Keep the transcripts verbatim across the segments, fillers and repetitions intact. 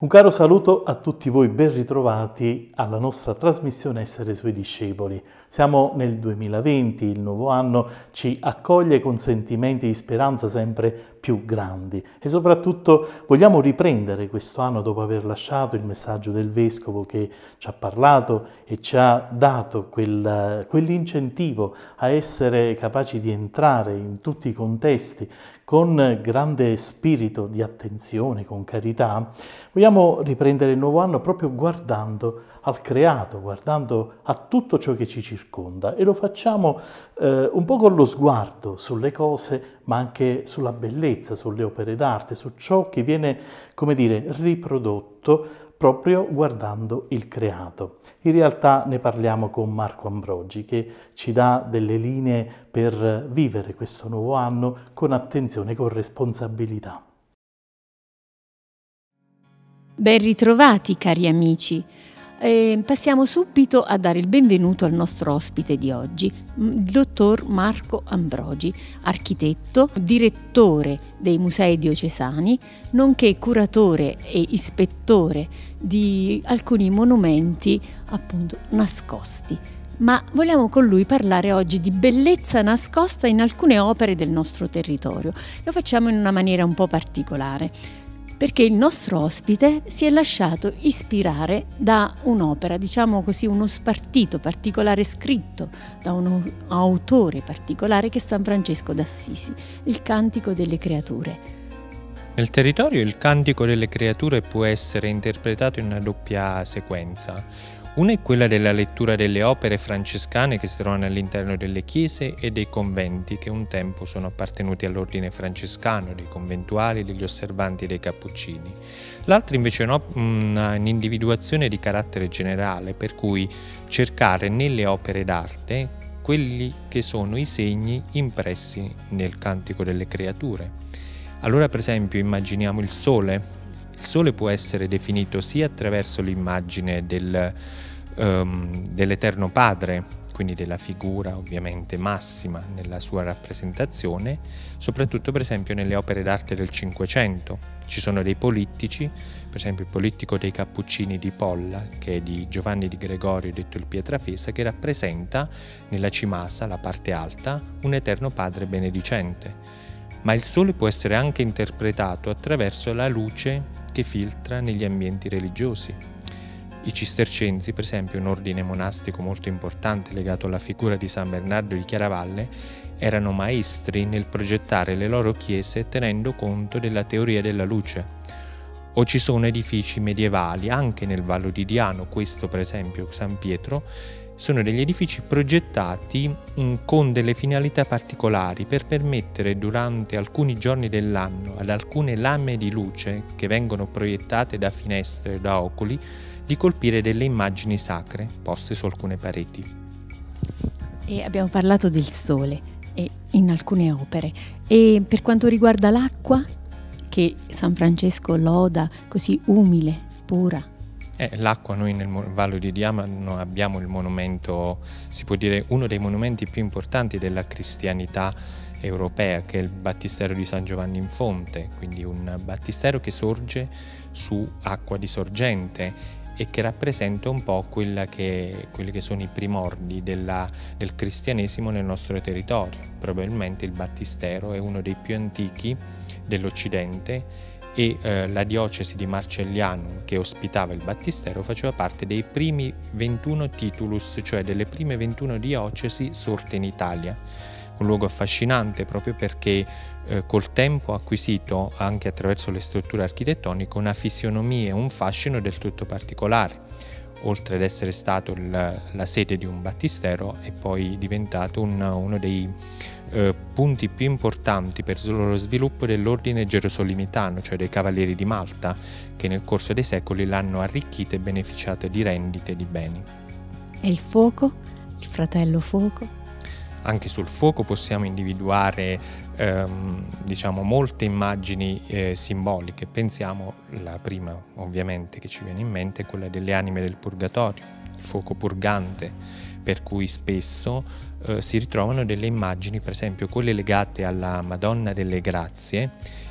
Un caro saluto a tutti voi, ben ritrovati alla nostra trasmissione Essere Suoi Discepoli. Siamo nel duemilaventi, il nuovo anno ci accoglie con sentimenti di speranza sempre più grandi e soprattutto vogliamo riprendere questo anno dopo aver lasciato il messaggio del Vescovo che ci ha parlato e ci ha dato quel, quell'incentivo a essere capaci di entrare in tutti i contesti con grande spirito di attenzione, con carità. Vogliamo riprendere il nuovo anno proprio guardando al creato, guardando a tutto ciò che ci circonda e lo facciamo eh, un po' con lo sguardo sulle cose, ma anche sulla bellezza, sulle opere d'arte, su ciò che viene, come dire, riprodotto proprio guardando il creato. In realtà ne parliamo con Marco Ambrogi che ci dà delle linee per vivere questo nuovo anno con attenzione e con responsabilità. Ben ritrovati cari amici. Eh, passiamo subito a dare il benvenuto al nostro ospite di oggi, il dottor Marco Ambrogi, architetto, direttore dei musei diocesani, nonché curatore e ispettore di alcuni monumenti appunto nascosti. Ma vogliamo con lui parlare oggi di bellezza nascosta in alcune opere del nostro territorio. Lo facciamo in una maniera un po' particolare, perché il nostro ospite si è lasciato ispirare da un'opera, diciamo così, uno spartito particolare scritto da un autore particolare che è San Francesco d'Assisi, il Cantico delle Creature. Nel territorio il Cantico delle Creature può essere interpretato in una doppia sequenza. Una è quella della lettura delle opere francescane che si trovano all'interno delle chiese e dei conventi che un tempo sono appartenuti all'ordine francescano, dei conventuali, degli osservanti e dei cappuccini. L'altra invece è un'individuazione di carattere generale, per cui cercare nelle opere d'arte quelli che sono i segni impressi nel Cantico delle Creature. Allora, per esempio, immaginiamo il sole. Il sole può essere definito sia attraverso l'immagine del, um, dell'Eterno Padre, quindi della figura ovviamente massima nella sua rappresentazione, soprattutto per esempio nelle opere d'arte del Cinquecento. Ci sono dei polittici, per esempio il polittico dei Cappuccini di Polla, che è di Giovanni di Gregorio, detto il Pietrafesa, che rappresenta nella cimasa, la parte alta, un Eterno Padre benedicente. Ma il sole può essere anche interpretato attraverso la luce che filtra negli ambienti religiosi. I cistercensi, per esempio, un ordine monastico molto importante legato alla figura di San Bernardo di Chiaravalle, erano maestri nel progettare le loro chiese tenendo conto della teoria della luce. O ci sono edifici medievali, anche nel Vallo di Diano, questo per esempio San Pietro, sono degli edifici progettati mh, con delle finalità particolari per permettere durante alcuni giorni dell'anno ad alcune lame di luce che vengono proiettate da finestre o da oculi di colpire delle immagini sacre poste su alcune pareti. E abbiamo parlato del sole e in alcune opere. E per quanto riguarda l'acqua, che San Francesco loda così umile, pura. Eh, l'acqua, noi nel Vallo di Diano abbiamo il monumento, si può dire uno dei monumenti più importanti della cristianità europea, che è il battistero di San Giovanni in Fonte, quindi un battistero che sorge su acqua di sorgente e che rappresenta un po' quella che, quelli che sono i primordi della, del cristianesimo nel nostro territorio. Probabilmente il battistero è uno dei più antichi dell'Occidente e eh, la diocesi di Marcellianum, che ospitava il battistero, faceva parte dei primi ventuno titulus, cioè delle prime ventuno diocesi sorte in Italia. Un luogo affascinante proprio perché eh, col tempo ha acquisito, anche attraverso le strutture architettoniche, una fisionomia e un fascino del tutto particolare. Oltre ad essere stato il, la sede di un battistero, è poi diventato un, uno dei eh, punti più importanti per lo sviluppo dell'ordine gerosolimitano, cioè dei Cavalieri di Malta, che nel corso dei secoli l'hanno arricchita e beneficiata di rendite di beni. E il fuoco? Il fratello fuoco? Anche sul fuoco possiamo individuare ehm, diciamo molte immagini eh, simboliche. Pensiamo, la prima ovviamente che ci viene in mente è quella delle anime del purgatorio, il fuoco purgante, per cui spesso eh, si ritrovano delle immagini, per esempio quelle legate alla Madonna delle Grazie,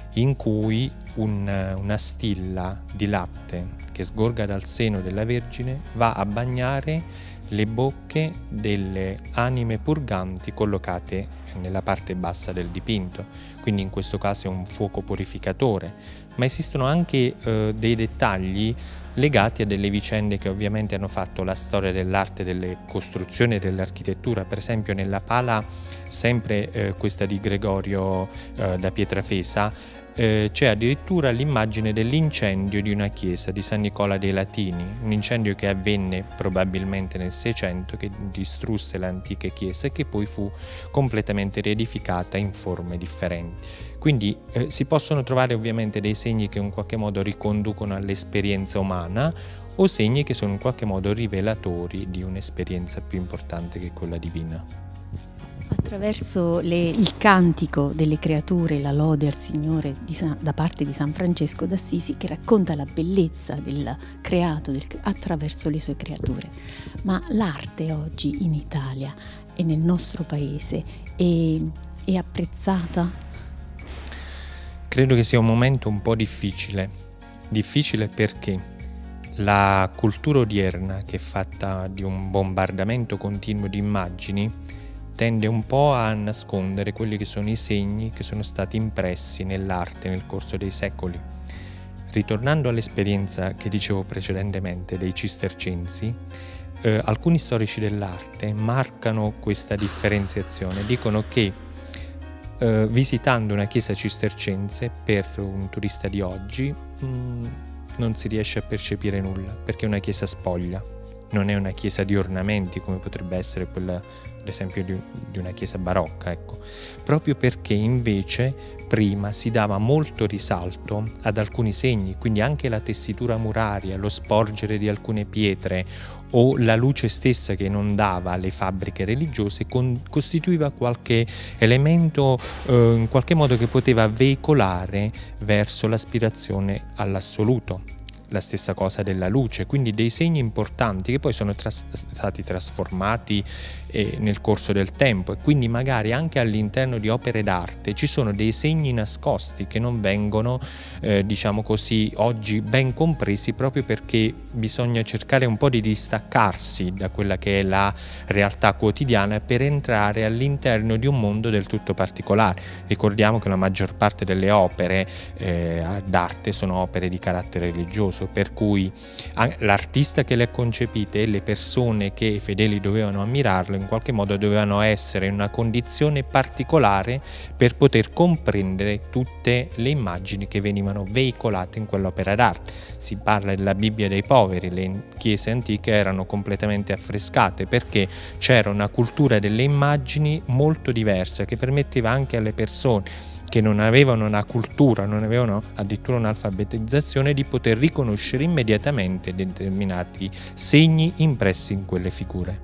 in cui un, una stilla di latte che sgorga dal seno della Vergine va a bagnare le bocche delle anime purganti collocate nella parte bassa del dipinto, quindi in questo caso è un fuoco purificatore, ma esistono anche eh, dei dettagli legati a delle vicende che ovviamente hanno fatto la storia dell'arte, delle costruzioni e dell'architettura. Per esempio nella pala, sempre eh, questa di Gregorio eh, da Pietrafesa, Eh, c'è addirittura l'immagine dell'incendio di una chiesa di San Nicola dei Latini, un incendio che avvenne probabilmente nel Seicento, che distrusse le antiche chiese e che poi fu completamente riedificata in forme differenti. Quindi eh, si possono trovare ovviamente dei segni che in qualche modo riconducono all'esperienza umana o segni che sono in qualche modo rivelatori di un'esperienza più importante che quella divina. Attraverso le, il cantico delle creature, la lode al Signore di San, da parte di San Francesco d'Assisi, che racconta la bellezza del creato del, attraverso le sue creature. Ma l'arte oggi in Italia e nel nostro paese è, è apprezzata? Credo che sia un momento un po' difficile. Difficile perché la cultura odierna, che è fatta di un bombardamento continuo di immagini, tende un po' a nascondere quelli che sono i segni che sono stati impressi nell'arte nel corso dei secoli. Ritornando all'esperienza che dicevo precedentemente dei cistercensi, eh, alcuni storici dell'arte marcano questa differenziazione, dicono che eh, visitando una chiesa cistercense per un turista di oggi mh, non si riesce a percepire nulla, perché è una chiesa spoglia, non è una chiesa di ornamenti come potrebbe essere quella, ad esempio, di, di una chiesa barocca, ecco. Proprio perché invece prima si dava molto risalto ad alcuni segni, quindi anche la tessitura muraria, lo sporgere di alcune pietre o la luce stessa che inondava le fabbriche religiose con, costituiva qualche elemento eh, in qualche modo che poteva veicolare verso l'aspirazione all'assoluto. La stessa cosa della luce, quindi dei segni importanti che poi sono tras- stati trasformati eh, nel corso del tempo, e quindi magari anche all'interno di opere d'arte ci sono dei segni nascosti che non vengono, eh, diciamo così, oggi ben compresi, proprio perché bisogna cercare un po' di distaccarsi da quella che è la realtà quotidiana per entrare all'interno di un mondo del tutto particolare. Ricordiamo che la maggior parte delle opere eh, d'arte sono opere di carattere religioso, per cui l'artista che le ha concepite e le persone che i fedeli dovevano ammirarlo in qualche modo dovevano essere in una condizione particolare per poter comprendere tutte le immagini che venivano veicolate in quell'opera d'arte. Si parla della Bibbia dei poveri, le chiese antiche erano completamente affrescate perché c'era una cultura delle immagini molto diversa che permetteva anche alle persone che non avevano una cultura, non avevano addirittura un'alfabetizzazione, di poter riconoscere immediatamente determinati segni impressi in quelle figure.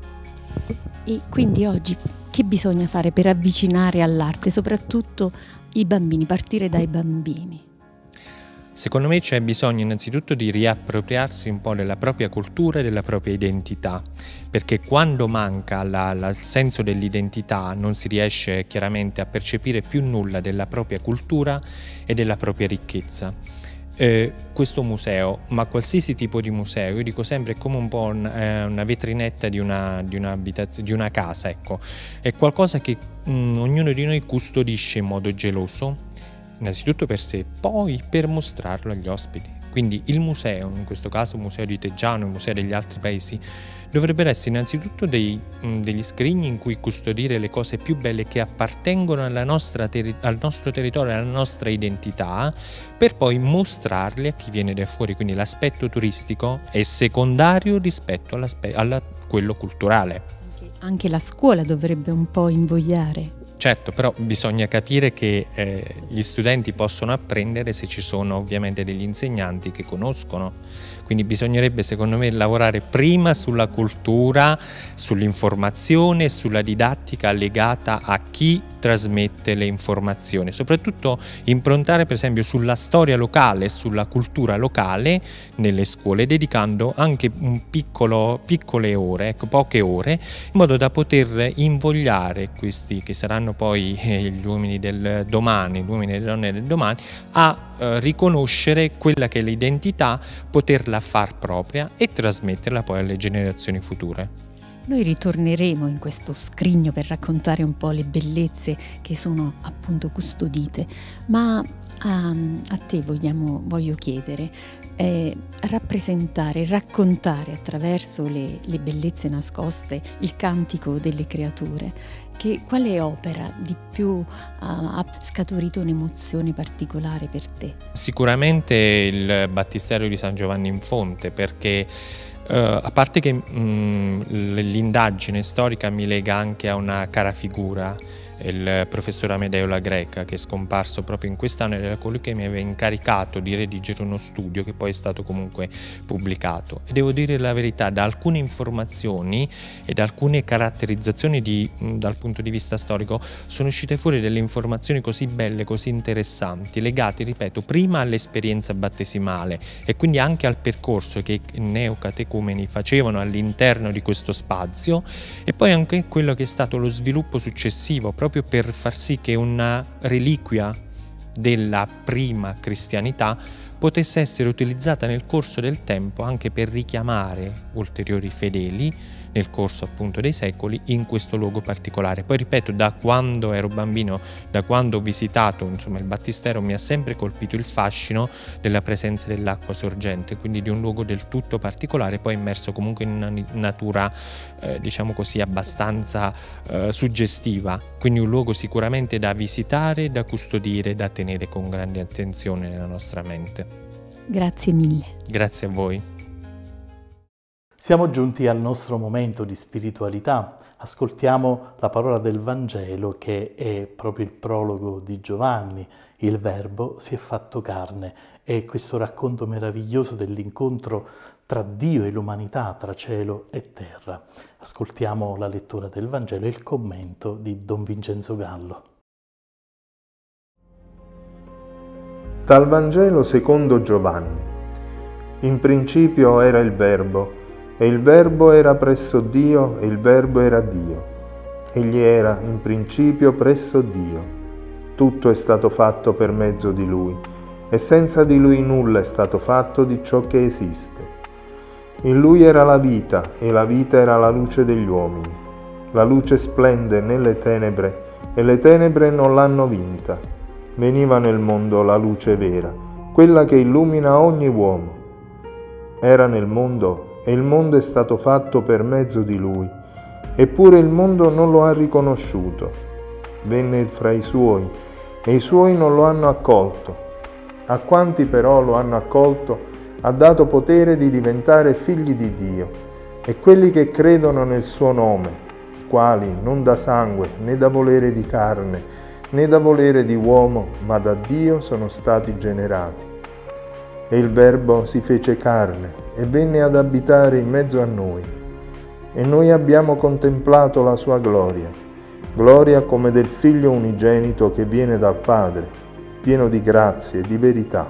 E quindi oggi che bisogna fare per avvicinare all'arte, soprattutto i bambini, partire dai bambini? Secondo me c'è bisogno innanzitutto di riappropriarsi un po' della propria cultura e della propria identità, perché quando manca la, la, il senso dell'identità non si riesce chiaramente a percepire più nulla della propria cultura e della propria ricchezza. Eh, questo museo, ma qualsiasi tipo di museo, io dico sempre, è come un po' un, eh, una vetrinetta di una, di, una di una casa, ecco. È qualcosa che mh, ognuno di noi custodisce in modo geloso, innanzitutto per sé, poi per mostrarlo agli ospiti. Quindi il museo, in questo caso il museo di Teggiano, il museo degli altri paesi, dovrebbero essere innanzitutto dei, mh, degli scrigni in cui custodire le cose più belle che appartengono alla nostra teri- al nostro territorio, alla nostra identità, per poi mostrarli a chi viene da fuori. Quindi l'aspetto turistico è secondario rispetto a quello culturale. Anche la scuola dovrebbe un po' invogliare. Certo, però bisogna capire che eh, gli studenti possono apprendere se ci sono ovviamente degli insegnanti che conoscono, quindi bisognerebbe secondo me lavorare prima sulla cultura, sull'informazione, sulla didattica legata a chi trasmette le informazioni, soprattutto improntare per esempio sulla storia locale, sulla cultura locale nelle scuole, dedicando anche un piccolo, piccole ore, ecco, poche ore, in modo da poter invogliare questi che saranno poi eh, gli uomini del domani, gli uomini e le donne del domani, a eh, riconoscere quella che è l'identità, poterla far propria e trasmetterla poi alle generazioni future. Noi ritorneremo in questo scrigno per raccontare un po' le bellezze che sono appunto custodite, ma a, a te vogliamo, voglio chiedere, eh, rappresentare, raccontare attraverso le, le bellezze nascoste il cantico delle creature, che quale opera di più ha, ha scaturito un'emozione particolare per te? Sicuramente il Battistero di San Giovanni in Fonte, perché Uh, a parte che mh, l'indagine storica mi lega anche a una cara figura, il professor Amedeo La Greca, che è scomparso proprio in quest'anno, era colui che mi aveva incaricato di redigere uno studio che poi è stato comunque pubblicato. E devo dire la verità, da alcune informazioni e da alcune caratterizzazioni di, mh, dal punto di vista storico sono uscite fuori delle informazioni così belle, così interessanti, legate, ripeto, prima all'esperienza battesimale e quindi anche al percorso che i neocatecumeni facevano all'interno di questo spazio, e poi anche quello che è stato lo sviluppo successivo, proprio per far sì che una reliquia della prima cristianità potesse essere utilizzata nel corso del tempo anche per richiamare ulteriori fedeli nel corso appunto dei secoli in questo luogo particolare. Poi ripeto, da quando ero bambino, da quando ho visitato insomma il battistero, mi ha sempre colpito il fascino della presenza dell'acqua sorgente, quindi di un luogo del tutto particolare, poi immerso comunque in una natura eh, diciamo così abbastanza eh, suggestiva, quindi un luogo sicuramente da visitare, da custodire, da tenere con grande attenzione nella nostra mente. Grazie mille. Grazie a voi. Siamo giunti al nostro momento di spiritualità. Ascoltiamo la parola del Vangelo, che è proprio il prologo di Giovanni. Il Verbo si è fatto carne. È questo racconto meraviglioso dell'incontro tra Dio e l'umanità, tra cielo e terra. Ascoltiamo la lettura del Vangelo e il commento di Don Vincenzo Gallo. Dal Vangelo secondo Giovanni. In principio era il Verbo, e il Verbo era presso Dio, e il Verbo era Dio. Egli era in principio presso Dio. Tutto è stato fatto per mezzo di Lui, e senza di Lui nulla è stato fatto di ciò che esiste. In Lui era la vita, e la vita era la luce degli uomini. La luce splende nelle tenebre, e le tenebre non l'hanno vinta. Veniva nel mondo la luce vera, quella che illumina ogni uomo. Era nel mondo, e il mondo è stato fatto per mezzo di Lui, eppure il mondo non lo ha riconosciuto. Venne fra i Suoi, e i Suoi non lo hanno accolto. A quanti però lo hanno accolto, ha dato potere di diventare figli di Dio, e quelli che credono nel suo nome, i quali non da sangue, né da volere di carne, né da volere di uomo, ma da Dio sono stati generati. E il Verbo si fece carne e venne ad abitare in mezzo a noi. E noi abbiamo contemplato la sua gloria, gloria come del Figlio unigenito che viene dal Padre, pieno di grazia e di verità.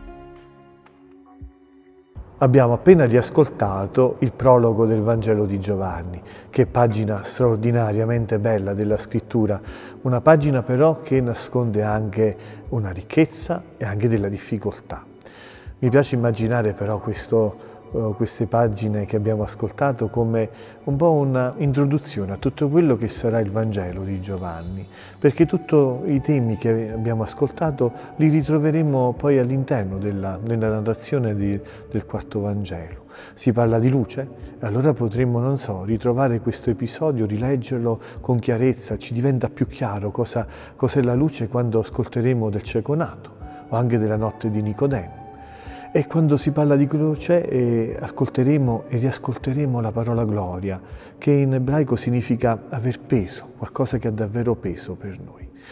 Abbiamo appena riascoltato il prologo del Vangelo di Giovanni, che è pagina straordinariamente bella della scrittura, una pagina però che nasconde anche una ricchezza e anche della difficoltà. Mi piace immaginare però questo, uh, queste pagine che abbiamo ascoltato come un po' un'introduzione a tutto quello che sarà il Vangelo di Giovanni, perché tutti i temi che abbiamo ascoltato li ritroveremo poi all'interno della, della narrazione di, del quarto Vangelo. Si parla di luce? Allora potremmo, non so, ritrovare questo episodio, rileggerlo con chiarezza, ci diventa più chiaro cosa, cos'è la luce quando ascolteremo del cieco nato o anche della notte di Nicodemo. E quando si parla di croce eh, ascolteremo e riascolteremo la parola gloria, che in ebraico significa aver peso, qualcosa che ha davvero peso per noi.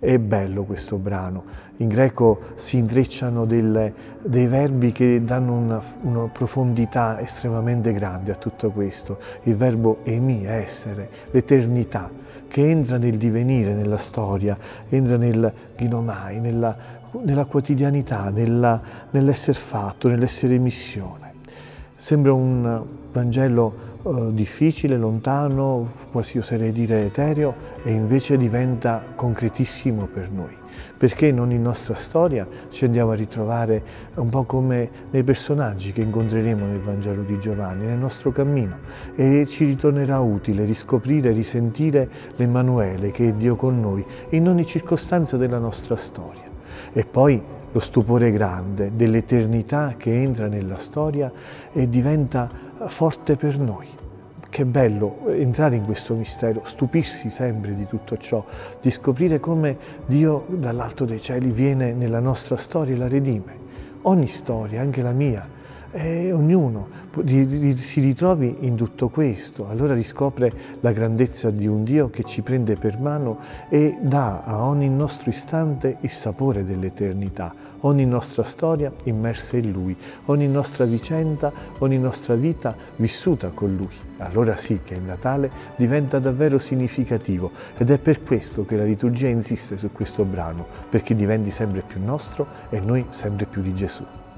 È bello questo brano. In greco si intrecciano delle, dei verbi che danno una, una profondità estremamente grande a tutto questo. Il verbo emi, essere, l'eternità, che entra nel divenire, nella storia, entra nel ginomai, nella, nella quotidianità, nella, nell'essere fatto, nell'essere missione. Sembra un Vangelo eh, difficile, lontano, quasi oserei dire etereo, e invece diventa concretissimo per noi. Perché non in nostra storia ci andiamo a ritrovare un po' come nei personaggi che incontreremo nel Vangelo di Giovanni, nel nostro cammino, e ci ritornerà utile riscoprire, risentire l'Emanuele che è Dio con noi in ogni circostanza della nostra storia. E poi lo stupore grande dell'eternità che entra nella storia e diventa forte per noi. Che bello entrare in questo mistero, stupirsi sempre di tutto ciò, di scoprire come Dio dall'alto dei cieli viene nella nostra storia e la redime. Ogni storia, anche la mia, e ognuno di, di, si ritrovi in tutto questo, allora riscopre la grandezza di un Dio che ci prende per mano e dà a ogni nostro istante il sapore dell'eternità, ogni nostra storia immersa in Lui, ogni nostra vicenda, ogni nostra vita vissuta con Lui. Allora sì che il Natale diventa davvero significativo ed è per questo che la liturgia insiste su questo brano, perché diventi sempre più nostro e noi sempre più di Gesù.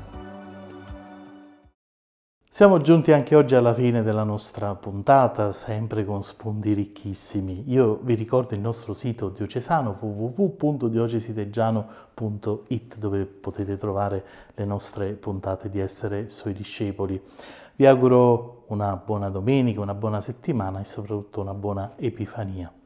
Siamo giunti anche oggi alla fine della nostra puntata, sempre con spunti ricchissimi. Io vi ricordo il nostro sito diocesano w w w punto diocesiteggiano punto it, dove potete trovare le nostre puntate di Essere Suoi Discepoli. Vi auguro una buona domenica, una buona settimana e soprattutto una buona Epifania.